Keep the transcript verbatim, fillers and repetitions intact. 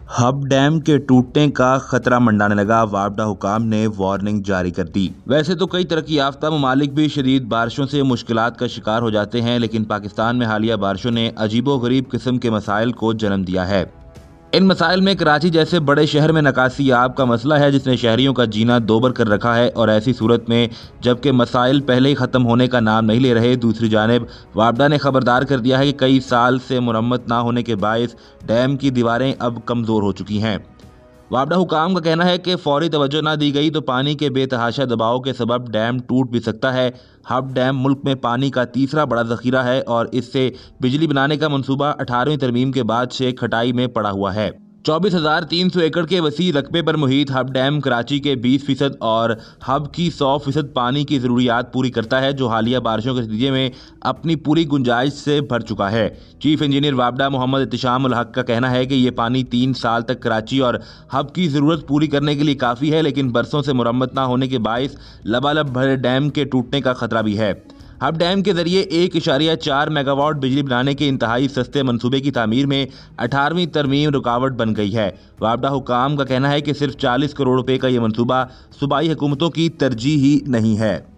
Hub dam के टूटने का खतरा मंडाने लगा। वापडा हुकाम ने वार्निंग जारी कर दी। वैसे तो कई तरक्की याफ्ता ममालिक भी शदीद बारिशों से मुश्किलात का शिकार हो जाते हैं, लेकिन पाकिस्तान में हालिया बारिशों ने अजीबोगरीब किस्म के मसाइल को जन्म दिया है। इन मसाइल में कराची जैसे बड़े शहर में नकासी आब का मसला है, जिसने शहरियों का जीना दोबर कर रखा है। और ऐसी सूरत में जबकि मसाइल पहले ही ख़त्म होने का नाम नहीं ले रहे, दूसरी जानिब वापडा ने खबरदार कर दिया है कि कई साल से मुरम्मत ना होने के बायस डैम की दीवारें अब कमज़ोर हो चुकी हैं। वापडा हुकाम का कहना है कि फौरी तवज्जो ना दी गई तो पानी के बेतहाशा दबाव के सबब डैम टूट भी सकता है। हब डैम मुल्क में पानी का तीसरा बड़ा जखीरा है और इससे बिजली बनाने का मंसूबा अठारहवीं तरमीम के बाद से खटाई में पड़ा हुआ है। चौबीस हजार तीन सौ एकड़ के वसी रकबे पर मुहित हब डैम कराची के बीस फीसद और हब की सौ फीसद पानी की ज़रूरियात पूरी करता है, जो हालिया बारिशों के नतीजे में अपनी पूरी गुंजाइश से भर चुका है। चीफ इंजीनियर वापडा मोहम्मद इत्तिशाम उल हक का कहना है कि ये पानी तीन साल तक कराची और हब की ज़रूरत पूरी करने के लिए काफ़ी है, लेकिन बरसों से मुरम्मत ना होने के बायस लबालब भरे डैम के टूटने का खतरा भी है। हब डैम के जरिए एक इशारिया चार मेगावाट बिजली बनाने के इंतहाई सस्ते मंसूबे की तामीर में अठारहवीं तरमीम रुकावट बन गई है। वापडा हुकाम का कहना है कि सिर्फ चालीस करोड़ रुपए का यह मंसूबा सूबाई हुकूमतों की तरजीह ही नहीं है।